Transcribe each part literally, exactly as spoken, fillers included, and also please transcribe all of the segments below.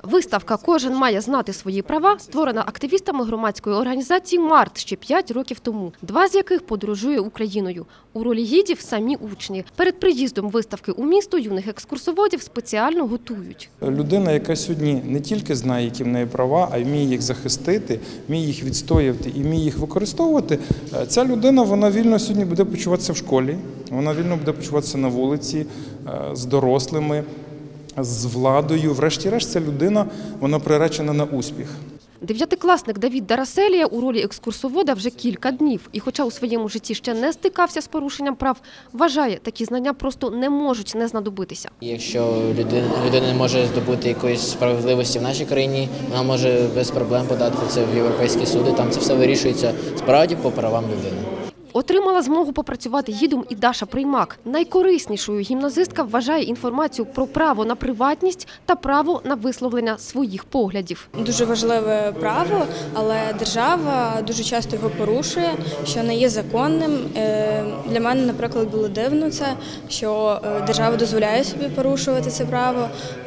Виставка «Кожен має знати свої права» створена активістами громадської організації «Март» ще п'ять років тому, два з яких подорожує Україною. У ролі гідів самі учні. Перед приїздом виставки у місто юних екскурсоводів спеціально готують. Людина, яка сьогодні не тільки знає, які в неї права, а й вміє їх захистити, вміє їх відстоювати і вміє їх використовувати, ця людина, вона вільно сьогодні буде почуватися в школі, вона вільно буде почуватися на вулиці, з дорослими, з владою. Врешті-решт, ця людина, вона приречена на успіх. Дев'ятикласник Давід Дараселія у ролі екскурсовода вже кілька днів. І хоча у своєму житті ще не стикався з порушенням прав, вважає, такі знання просто не можуть не знадобитися. Якщо людина, людина не може здобути якоїсь справедливості в нашій країні, вона може без проблем подати це в європейські суди, там це все вирішується справді по правам людини. Отримала змогу попрацювати гідом і Даша Приймак. Найкориснішою гімназистка вважає інформацію про право на приватність та право на висловлення своїх поглядів. Дуже важливе право, але держава дуже часто його порушує, що не є законним. Для мене, наприклад, було дивно це, що держава дозволяє собі порушувати це право.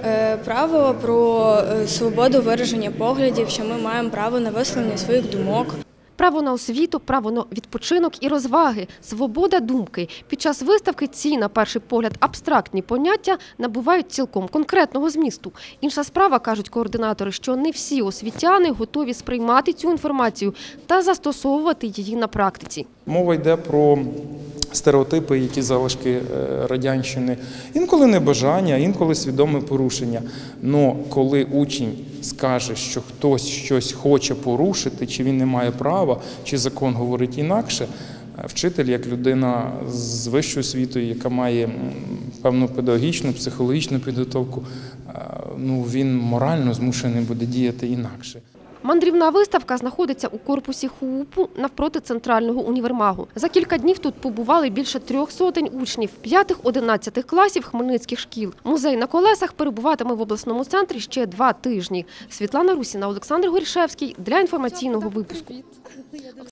Право про свободу вираження поглядів, що ми маємо право на висловлення своїх думок. Право на освіту, право на відпочинок і розваги, свобода думки. Під час виставки ці, на перший погляд, абстрактні поняття набувають цілком конкретного змісту. Інша справа, кажуть координатори, що не всі освітяни готові сприймати цю інформацію та застосовувати її на практиці. Мова йде про стереотипи, які залишки радянщини. Інколи небажання, інколи свідоме порушення. Но коли учень скаже, що хтось щось хоче порушити, чи він не має права, чи закон говорить інакше, вчитель, як людина з вищою освітою, яка має певну педагогічну, психологічну підготовку, ну, він морально змушений буде діяти інакше. Мандрівна виставка знаходиться у корпусі ХУУПу навпроти центрального універмагу. За кілька днів тут побували більше трьох сотень учнів п'ятих-одинадцятих класів хмельницьких шкіл. Музей на колесах перебуватиме в обласному центрі ще два тижні. Світлана Русіна, Олександр Горішевський для інформаційного випуску.